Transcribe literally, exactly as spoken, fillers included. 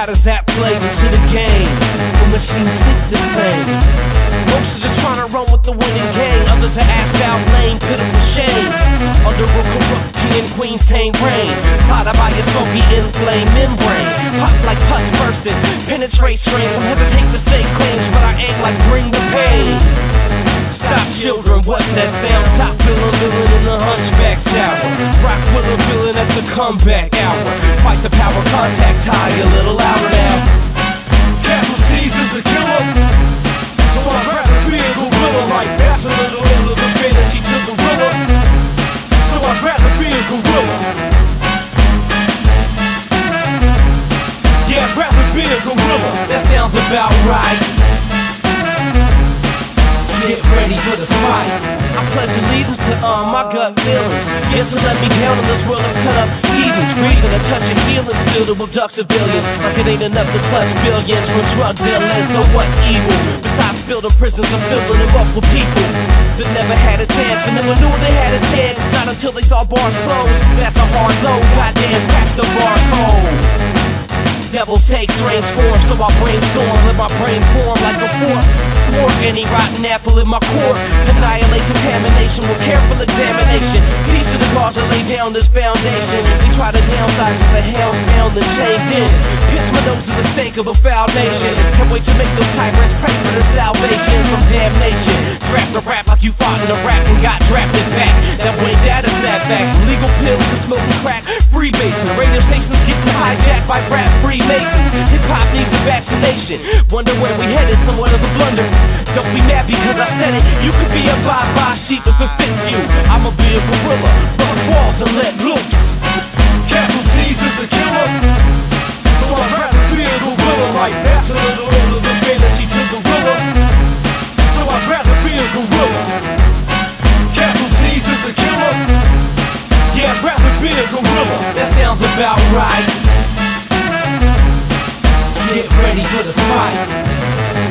how does that play into the game? The machines think the same. Most are just trying to run with the winning gang. Others are assed out lame, pitiful shame. Under a corrupt king and queen's taint reign, clouded by your smoky inflamed membrane. Pop like puss burstin, penetrate strains. Some hesitate to say claims, but I ain't like bring the pain. Stop children, what's that sound? Top billin, billin in the hunchback tower. Rock willin, billin at the comeback hour. Fight the power, contact high, a little louder now. Casualties is the killer, so I'd rather be a gorilla. Like that's a little ill of the fantasy to the gorilla, so I'd rather be a gorilla. Yeah, I'd rather be a gorilla. That sounds about right. Get ready for the fight. I pledge allegiance to uh, my gut feelings. Yet to let me down in this world of cut up heathens. Breathing a touch of healing, spilled to abduct civilians. Like it ain't enough to clutch billions from drug dealers. So what's evil? Besides building prisons and filling them up with people that never had a chance and never knew they had a chance. It's not until they saw bars close. That's a hard load. Goddamn, crack the barcode. Devils take strange form, so I brainstorm. Let my brain form like a fork. Fork any rotten apple in my core. Annihilate contamination with careful examination. Piece of the cause to lay down this foundation. They try to downsize as the hounds bound and chained in. Pinch my nose to the stink of a foul nation. Can't wait to make those tyrants pray for the salvation from damnation. Draft a rap like you fought in Iraq and got drafted back. That way that is sad fact. Legal pills and smoking crack. Freebasing. Radio stations getting hijacked by rap Freemasons. Hip hop needs a vaccination. Wonder where we headed, somewhat of a blunder. Don't be mad because I said it. You could be a bye-bye sheep if it fits you. I'ma be a gorilla, bust walls and let loose. Casualties is the killer, so I'd rather be a gorilla. Like that's a little ill of the fantasy to the gorilla, so I'd rather be a gorilla. Casualties is the killer, yeah, I'd rather be a gorilla. That sounds about right. Get ready for the fight.